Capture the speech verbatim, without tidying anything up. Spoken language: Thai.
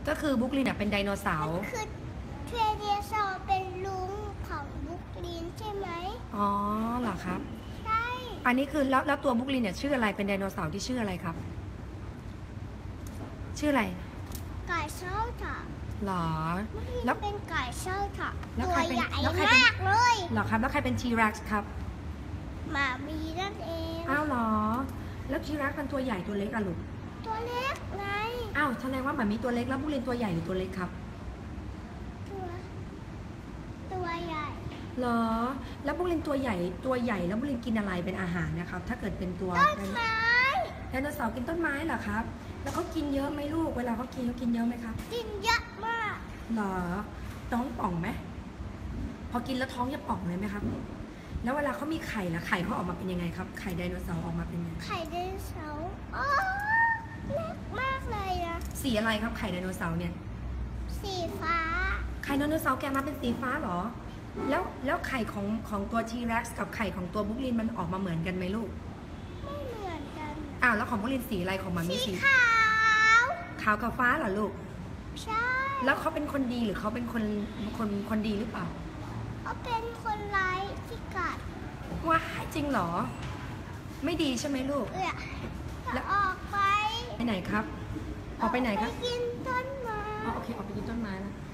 ก็คือบุ๊กลินเป็นไดโนเสาร์คือเทรเดียซอร์เป็นลุงของบุ๊กลินใช่ไหมอ๋อเหรอครับใช่อันนี้คือแล้วแล้วตัวบุ๊กลินเนี่ยชื่ออะไรเป็นไดโนเสาร์ที่ชื่ออะไรครับชื่ออะไรไก่เช่าถ่ะหรอแล้วเป็นไก่เช่าถ่ะตัวใหญ่มากเลยหรอครับแล้วใครเป็นทีแร็กซ์ครับหมามีนั่นเองอ้าวหรอแล้วทีแร็กซ์มันตัวใหญ่ตัวเล็กอะลูกตัวเล็กไงอ้าวแสดงว่าหมามีตัวเล็กแล้วบุ๊กลินตัวใหญ่หรือตัวเล็กครับตัวตัวใหญ่หรอแล้วบุ๊กลินตัวใหญ่ตัวใหญ่แล้วบุ๊กลินกินอะไรเป็นอาหารนะครับถ้าเกิดเป็นตัวต้นไม้ไดโนเสาร์กินต้นไม้เหรอครับแล้วเขากินเยอะไหมลูกเวลาเขากินเขากินเยอะไหมครับกินเยอะมากหรอท้องป่องไหมพอกินแล้วท้องจะป่องเลยไหมครับแล้วเวลาเขามีไข่ล่ะไข่เขาออกมาเป็นยังไงครับไข่ไดโนเสาร์ออกมาเป็นยังไงไข่ไดโนเสาร์อ๋อเล็กมากเลยนะสีอะไรครับไข่ไดโนเสาร์เนี่ยสีฟ้าไข่ไดโนเสาร์แกมาเป็นสีฟ้าหรอแล้วแล้วไข่ของของตัวทีแร็กซ์กับไข่ของตัวบุ๊กลินมันออกมาเหมือนกันไหมลูกไม่เหมือนกันอ้าวแล้วของบุ๊กลินสีอะไรของมันมีสีขาวขาวกับฟ้าเหรอลูกใช่แล้วเขาเป็นคนดีหรือเขาเป็นคนคนคนดีหรือเปล่าเขาเป็นคนร้ายที่กัดว้าจริงเหรอไม่ดีใช่ไหมลูกเออแล้วออกไปไปไหนครับออกไปไหนครับไปกินต้นไม้อ๋อโอเคออกไปกินต้นไม้แล้ว